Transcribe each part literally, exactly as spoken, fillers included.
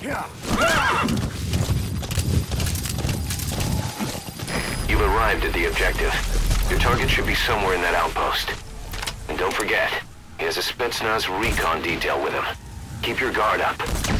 You've arrived at the objective. Your target should be somewhere in that outpost. And don't forget, he has a Spetsnaz recon detail with him. Keep your guard up.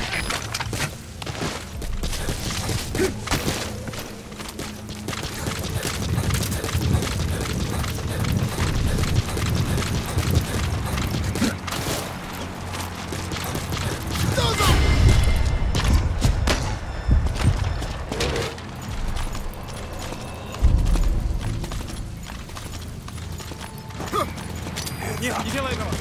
Нет, не делай этого!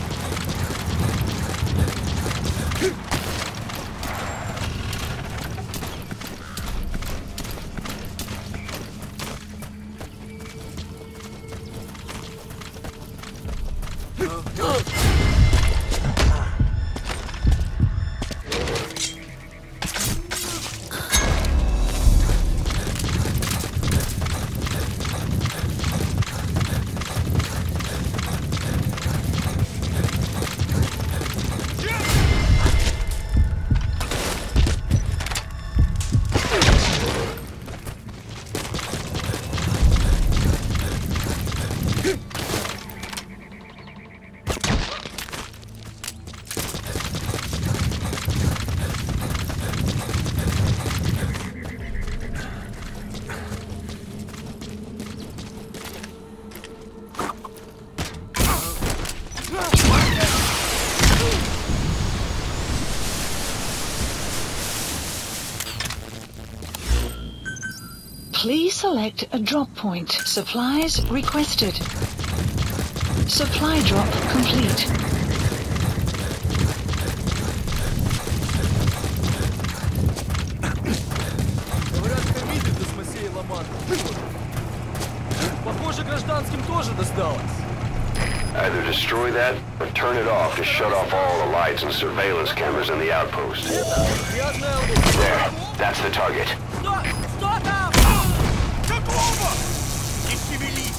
Please select a drop point. Supplies requested. Supply drop complete. Говорят, хамите до Смосей Ломан. Похоже, гражданским тоже досталось. Either destroy that, or turn it off to shut off all the lights and surveillance cameras in the outpost. There, that's the target. Что? Что там? Какого? Не шевелись!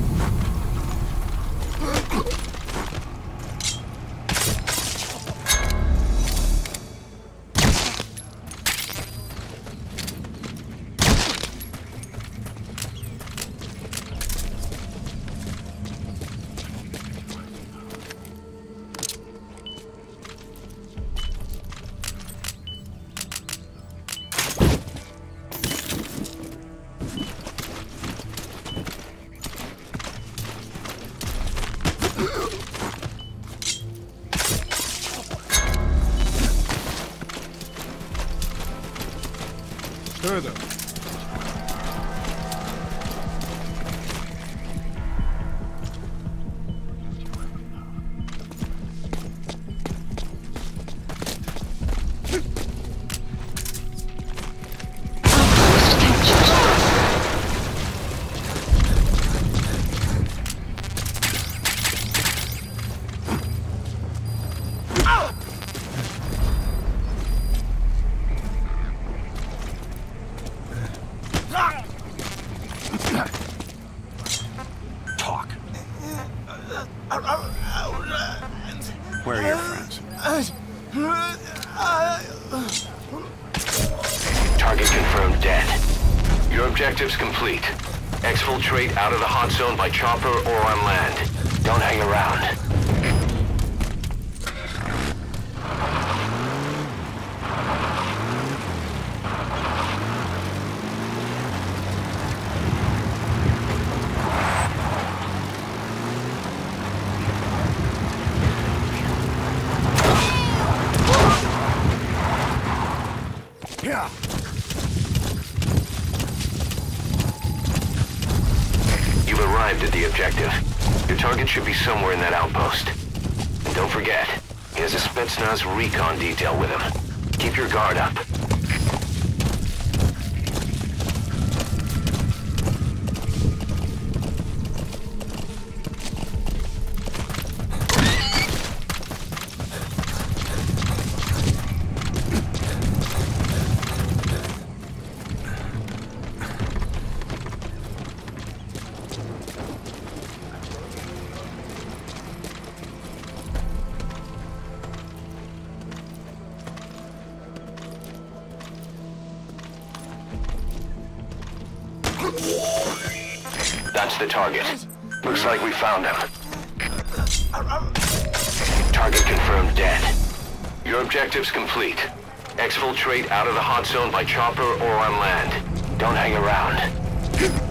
Что это? Talk. Where are your friends? Target confirmed dead. Your objective's complete. Exfiltrate out of the hot zone by chopper or on land. Don't hang around. You've arrived at the objective. Your target should be somewhere in that outpost. And don't forget, he has a Spetsnaz recon detail with him. Keep your guard up. That's the target. Looks like we found him. Target confirmed dead. Your objective's complete. Exfiltrate out of the hot zone by chopper or on land. Don't hang around.